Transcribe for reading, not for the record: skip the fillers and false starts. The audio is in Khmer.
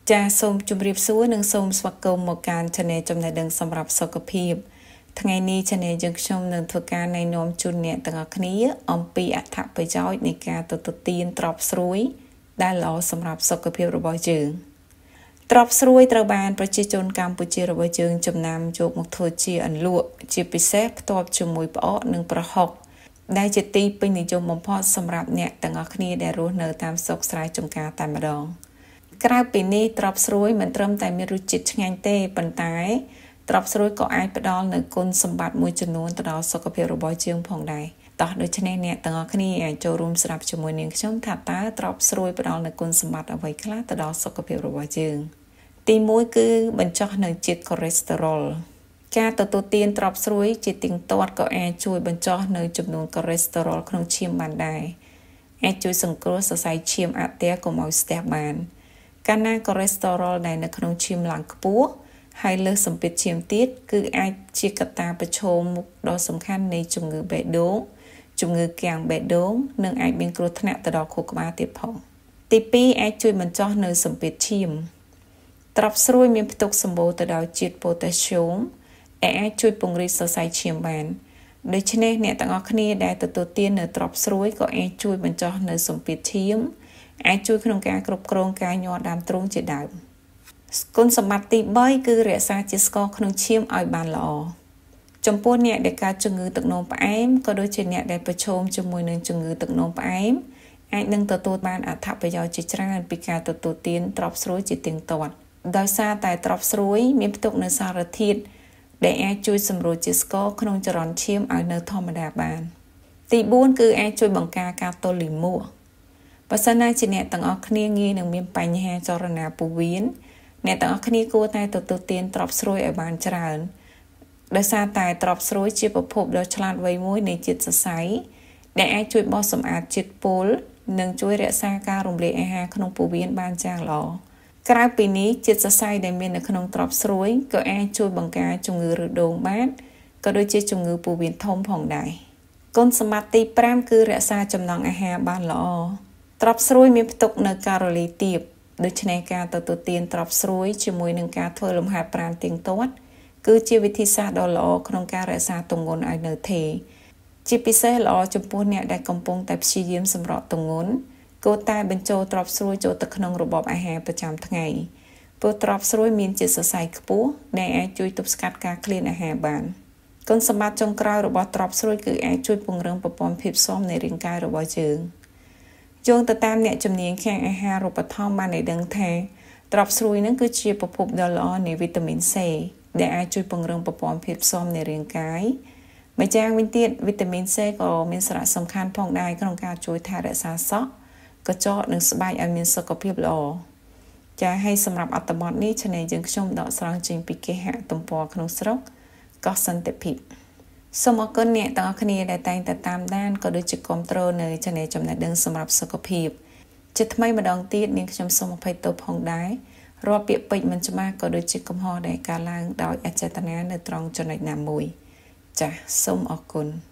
ចាសូមជម្រាបសួរនិងសូមស្វាគមន៍មកកាន់ Channel ចំណេះដឹងសម្រាប់សុខភាពថ្ងៃនេះ Channel យើងខ្ញុំនឹងធ្វើការណែនាំជូនអ្នកទាំងអស់គ្នាអំពីអត្ថប្រយោជន៍នៃការទទួលទានត្រប់ស្រួយដែលល្អសម្រាប់សុខភាពរបស់យើងត្រប់ស្រួយត្រូវបានប្រជាជនកម្ពុជារបស់យើងចំណាំយកមកធ្វើជាអន្លក់ជាពិសេសផ្ទាប់ជាមួយផ្អកនិងប្រហុកដែលជាទីពេញនិយមបំផុតសម្រាប់អ្នកទាំងអស់គ្នាដែលរស់នៅតាមស្រុកស្រែចម្ការតែម្ដងក្រៅពីនេះត្រប់ស្រួយមិនត្រឹមតែមានរសជាតិឆ្ងាញ់ទេប៉ុន្តែត្រប់ស្រួយក៏អាចផ្ដល់នូវគុណសម្បត្តិមួយចំនួនទៅដល់សុខភាពរបស់យើងផងដែរតោះដូច្នេះអ្នកទាំងអស់គ្នាអាចចូលរួមស្ដាប់ជាមួយនាងខ្ញុំថាតើត្រប់ស្រួយផ្ដល់នូវគុណសម្បត្តិអ្វីខ្លះទៅដល់សុខភាពរបស់យើងទី1គឺបញ្ចុះនូវជាតិកូឡេស្តេរ៉ុលការទទួលទានត្រប់ស្រួយជាទៀងទាត់ក៏អាចជួយបញ្ចុះនូវចំនួនកូឡេស្តេរ៉ុលក្នុងឈាមបានដែរអាចជួយសង្គ្រោះសរសៃឈាមអទះកុំឲ្យស្ទះបានកាលណាកូឡេស្តេរ៉ុលដែលនៅក្នុងឈាមឡើងខ្ពស់ហើយលើសសម្ពាធឈាមទៀតគឺអាចជាកត្តាប្រឈមមុខដ៏សំខាន់នៃជំងឺបេះដូងជំងឺគាំងបេះដូងនិងអាចមានគ្រោះថ្នាក់ទៅដល់ខួរក្បាលទៀតផងទី2អាចជួយបញ្ចុះនូវសម្ពាធឈាមត្រប់ស្រួយមានផ្ទុកសម្បូរទៅដោយជាតិប៉ូតាស្យូមដែលអាចជួយពង្រីកសរសៃឈាមបានដូច្នេះអ្នកទាំងអស់គ្នាដែលទទួលទាននៅត្រប់ស្រួយក៏អាចជួយបញ្ចុះនូវសម្ពាធឈាមអាចជួយក្នុងការគ្រប់គ្រងការញ័រដើមទ្រូងជាដើមគុណសម្បត្តិទី3គឺរក្សាជាតិស្ករក្នុងឈាមឲ្យបានល្អចំពោះអ្នកដែលកើតជំងឺទឹកនោមផ្អែមក៏ដូចជាអ្នកដែលប្រឈមជាមួយនឹងជំងឺទឹកនោមផ្អែមអាចនឹងទទួលបានអត្ថប្រយោជន៍ជាច្រើនពីការទទួលទានត្រប់ស្រួយជាទៀងទាត់ដោយសារតែត្រប់ស្រួយមានផ្ទុកនូវសារធាតុដែលអាចជួយសម្រួលជាតិស្ករក្នុងចរន្តឈាមឲ្យនៅធម្មតាបានទី4គឺអាចជួយបង្ការការទល់លាមកបើសិនណាជាអ្នកទាំងអស់គ្នាងាយនឹងមានបញ្ហាចរណាពោះវៀនអ្នកទាំងអស់គ្នាគួរតែទទួលទានត្រប់ស្រួយឲ្យបានច្រើនដោយសារតែត្រប់ស្រួយជាប្រភពដ៏ឆ្លាតវៃមួយនៃជាតិសរសៃដែលអាចជួយបោសសម្អាតជាតិពុលនិងជួយរក្សាការរំលាយអាហារក្នុងពោះវៀនបានយ៉ាងល្អក្រៅពីនេះជាតិសរសៃដែលមាននៅក្នុងត្រប់ស្រួយក៏អាចជួយបង្ការជំងឺឬដូងបានក៏ដូចជាជំងឺពោះវៀនធំផងដែរគុណសម្បត្តិទី5គឺរក្សាចំណង់អាហារបានល្អត្រប់ស្រួយមានផ្ទុកនៅកាឡូរីទាបដូច្នេះការទទួលទានត្រប់ស្រួយជាមួយនឹងការធ្វើលំហាត់ប្រាណទៀងទាត់គឺជាវិធីសាស្ត្រដ៏ល្អក្នុងការរក្សាទម្ងន់ឲ្យនៅថេរជាពិសេសល្អចំពោះអ្នកដែលកំពុងតែព្យាយាមសម្រកទម្ងន់គួរតែបញ្ចូលត្រប់ស្រួយចូលទៅក្នុងរបបអាហារប្រចាំថ្ងៃព្រោះត្រប់ស្រួយមានជាតិសរសៃខ្ពស់ដែលអាចជួយទប់ស្កាត់ការឃ្លានអាហារបានគុណសម្បត្តិចុងក្រោយរបស់ត្រប់ស្រួយគឺអាចជួយពង្រឹងប្រព័ន្ធភាពស៊ាំនៃរាងកាយរបស់យើងយោងទៅតាមអ្នកជំនាញខាងអាហារូបត្ថម្ភបានឲ្យដឹងថាត្រប់ស្រួយនឹងគឺជាប្រភពដ៏ល្អនៃវីតាមីន C ដែលអាចជួយពង្រឹងប្រព័ន្ធភាពស៊ាំនៃរាងកាយម្យ៉ាងវិញទៀតវីតាមីន C ក៏មានសារៈសំខាន់ផងដែរក្នុងការជួយថែរក្សាសក់កញ្ចក់និងស្បែកឲ្យមានសុខភាពល្អចា៎ហើយសម្រាប់អត្ថបទនេះ Channel យើងខ្ញុំដកស្រង់ចេញពីគេហទំព័រក្នុងស្រុកកោះសន្តិភាពសូមអរគុណអ្នកទាំងអស់គ្នាដែលតែងតែតាមដានក៏ដូចជាគាំទ្រនៅ Channel ចំណេះដឹងសម្រាប់សុខភាពជាថ្មីម្ដងទៀតនាងខ្ញុំសូមអភ័យទោសផងដែររាល់ពាក្យពេចន៍មិនច្បាស់ក៏ដូចជាកំហុសដែលកើតឡើងដោយអចេតនានៅត្រង់ចំណុចណាមួយចា៎សូមអរគុណ